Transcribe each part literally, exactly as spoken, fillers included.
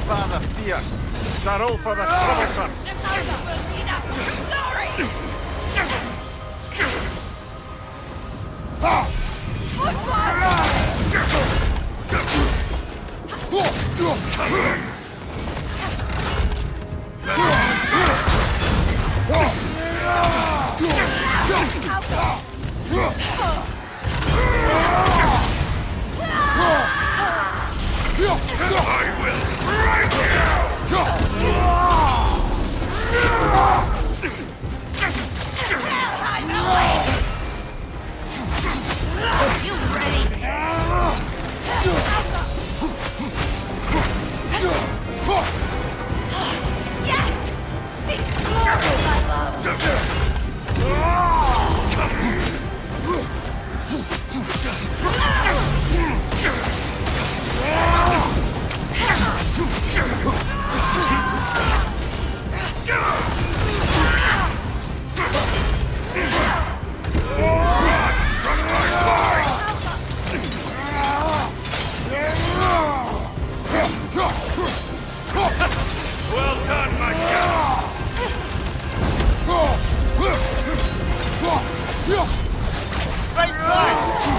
Bodvar the Fierce. Starolfr the Troublesome. Well done, my god! Right side!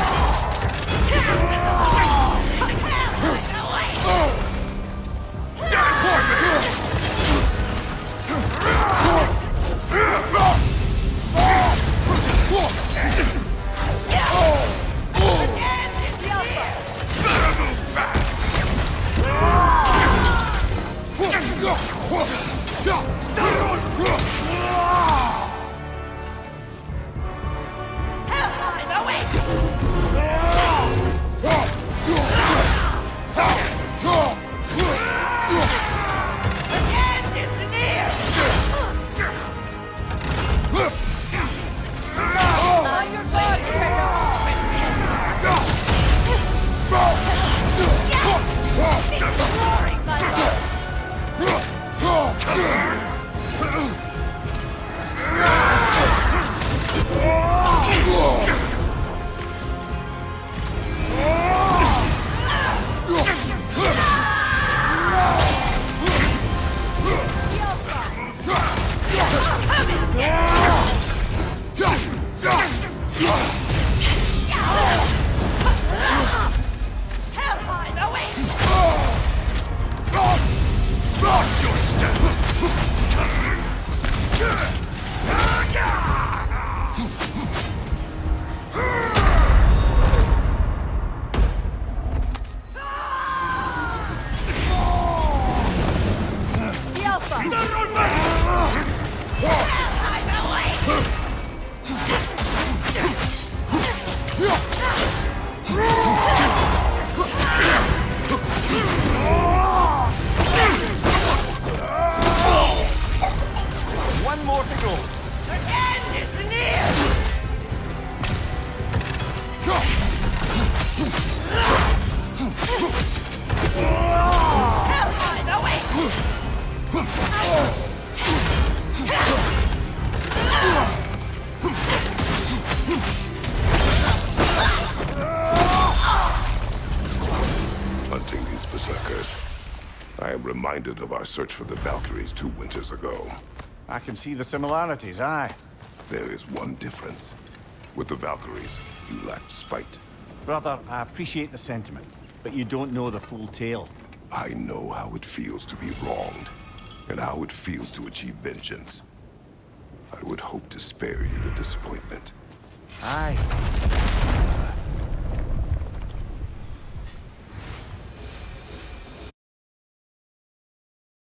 One more to go. The end is near! Hellfire, away! Hunting these berserkers, I am reminded of our search for the Valkyries two winters ago. I can see the similarities, aye. There is one difference. With the Valkyries, you lacked spite. Brother, I appreciate the sentiment, but you don't know the full tale. I know how it feels to be wronged, and how it feels to achieve vengeance. I would hope to spare you the disappointment. Aye.